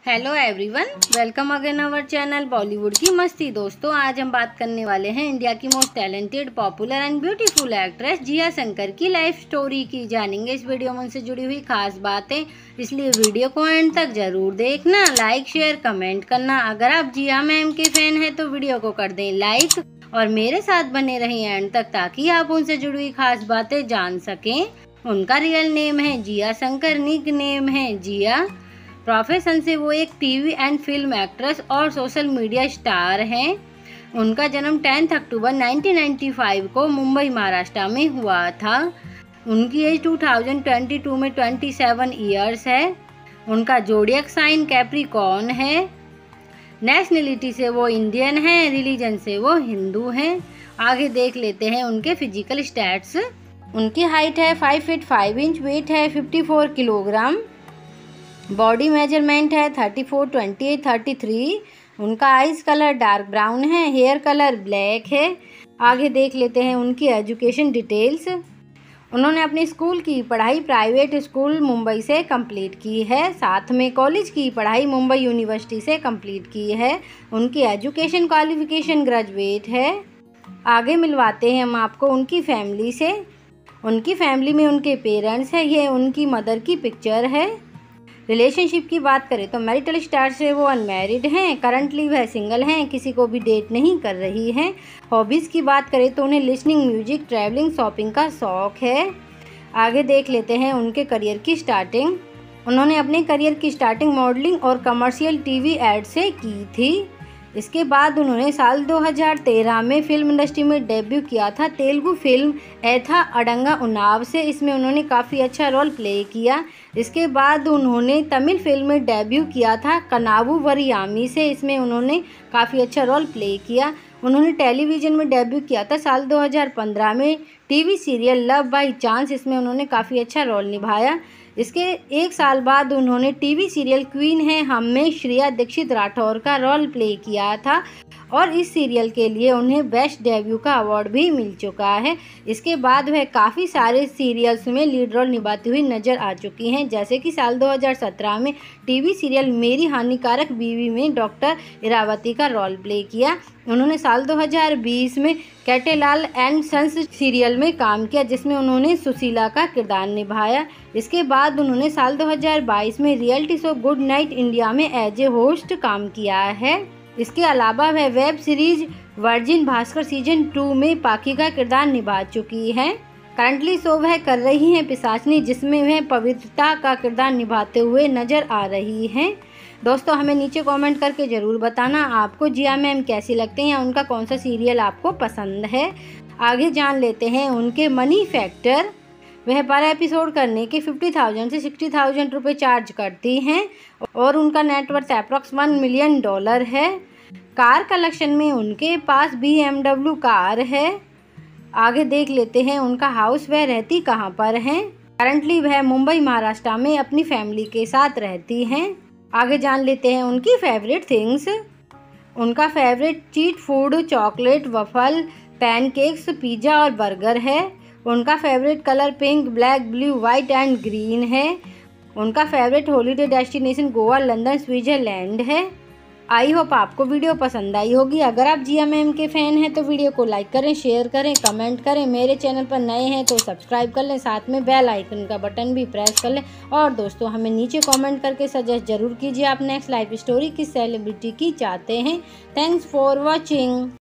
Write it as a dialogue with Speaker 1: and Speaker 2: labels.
Speaker 1: Hello everyone, welcome again our channel Bollywood की मस्ती। दोस्तों, आज हम बात करने वाले हैं इंडिया की most talented, popular and beautiful actress Jiya Shankar की लाइफ स्टोरी की। जानेंगे इस वीडियो में उनसे जुड़ी हुई खास बातें, इसलिए वीडियो को एंड तक जरूर देखना। लाइक, शेयर, कमेंट करना। अगर आप जिया मैम के फैन हैं तो वीडियो को कर दें लाइक और मेरे साथ बने रहें एंड तक, ताकि आप उनसे जुड़ी हुई खास बातें जान सकें। उनका रियल नेम है जिया शंकर, निक नेम है जिया। प्रोफेशन से वो एक टीवी एंड फिल्म एक्ट्रेस और सोशल मीडिया स्टार हैं। उनका जन्म 10 अक्टूबर 1995 को मुंबई, महाराष्ट्र में हुआ था। उनकी एज 2022 में 27 ईयर्स है। उनका जोडियक साइन कैप्रिकॉर्न है। नेशनलिटी से वो इंडियन है। रिलीजन से वो हिंदू हैं। आगे देख लेते हैं उनके फिजिकल स्टैट्स। उनकी हाइट है 5 फीट 5 इंच, वेट है 54 किलोग्राम, बॉडी मेजरमेंट है 34, 28, 33। उनका आइज कलर डार्क ब्राउन है। हेयर कलर ब्लैक है। आगे देख लेते हैं उनकी एजुकेशन डिटेल्स। उन्होंने अपनी स्कूल की पढ़ाई प्राइवेट स्कूल मुंबई से कंप्लीट की है। साथ में कॉलेज की पढ़ाई मुंबई यूनिवर्सिटी से कंप्लीट की है। उनकी एजुकेशन क्वालिफिकेशन ग्रेजुएट है। आगे मिलवाते हैं हम आपको उनकी फैमिली से। उनकी फैमिली में उनके पेरेंट्स हैं। ये उनकी मदर की पिक्चर है। रिलेशनशिप की बात करें तो मैरिटल स्टेटस से वो अनमैरिड हैं। करंटली वह सिंगल हैं, किसी को भी डेट नहीं कर रही हैं। हॉबीज़ की बात करें तो उन्हें लिसनिंग म्यूजिक, ट्रैवलिंग, शॉपिंग का शौक है। आगे देख लेते हैं उनके करियर की स्टार्टिंग। उन्होंने अपने करियर की स्टार्टिंग मॉडलिंग और कमर्शियल टीवी एड से की थी। इसके बाद उन्होंने साल 2013 में फिल्म इंडस्ट्री में डेब्यू किया था तेलुगु फिल्म एथा अडंगा उन्नाव से। इसमें उन्होंने काफ़ी अच्छा रोल प्ले किया। इसके बाद उन्होंने तमिल फिल्म में डेब्यू किया था कनावु वरियामी से। इसमें उन्होंने काफ़ी अच्छा रोल प्ले किया। उन्होंने टेलीविज़न में डेब्यू किया था साल 2015 में TV serial love by chance. इसमें उन्होंने काफ़ी अच्छा रोल निभाया। इसके एक साल बाद उन्होंने टीवी सीरियल क्वीन है हम में श्रेया दीक्षित राठौर का रोल प्ले किया था और इस सीरियल के लिए उन्हें बेस्ट डेब्यू का अवार्ड भी मिल चुका है। इसके बाद वह काफ़ी सारे सीरियल्स में लीड रोल निभाती हुई नज़र आ चुकी हैं, जैसे कि साल 2017 में टीवी सीरियल मेरी हानिकारक बीवी में डॉक्टर इरावती का रोल प्ले किया। उन्होंने साल 2020 में कैटेलाल एंड सन्स सीरियल में काम किया, जिसमें उन्होंने सुशीला का किरदार निभाया। इसके बाद उन्होंने साल 2022 में reality show good night India में एज ए होस्ट काम किया है। इसके अलावा वह web series virgin Bhaskar season 2 में पाखी का किरदार निभा चुकी हैं। करंटली शो वह कर रही हैं पिशाचनी, जिसमें वह पवित्रता का किरदार निभाते हुए नजर आ रही हैं। दोस्तों, हमें नीचे कमेंट करके ज़रूर बताना आपको जिया मैम कैसी लगते हैं या उनका कौन सा सीरियल आपको पसंद है। आगे जान लेते हैं उनके मनी फैक्टर। वह पर एपिसोड करने के 50,000 से 60,000 रुपये चार्ज करती हैं और उनका नेटवर्थ अप्रॉक्स $1 मिलियन है। कार कलेक्शन में उनके पास BMW कार है। आगे देख लेते हैं उनका हाउस, वह रहती कहाँ पर हैं। करंटली वह मुंबई, महाराष्ट्र में अपनी फैमिली के साथ रहती हैं। आगे जान लेते हैं उनकी फेवरेट थिंग्स। उनका favourite cheat food chocolate, waffle, pancakes, pizza और बर्गर है। उनका favourite colour pink, black, blue, white and green है। उनका favourite holiday destination Goa, London, Switzerland है। आई होप आपको वीडियो पसंद आई होगी। अगर आप जिया मैम के फ़ैन हैं तो वीडियो को लाइक करें, शेयर करें, कमेंट करें। मेरे चैनल पर नए हैं तो सब्सक्राइब कर लें, साथ में बेल आइकन का बटन भी प्रेस कर लें। और दोस्तों, हमें नीचे कमेंट करके सजेस्ट जरूर कीजिए आप नेक्स्ट लाइफ स्टोरी किस सेलिब्रिटी की चाहते हैं। Thanks for watching.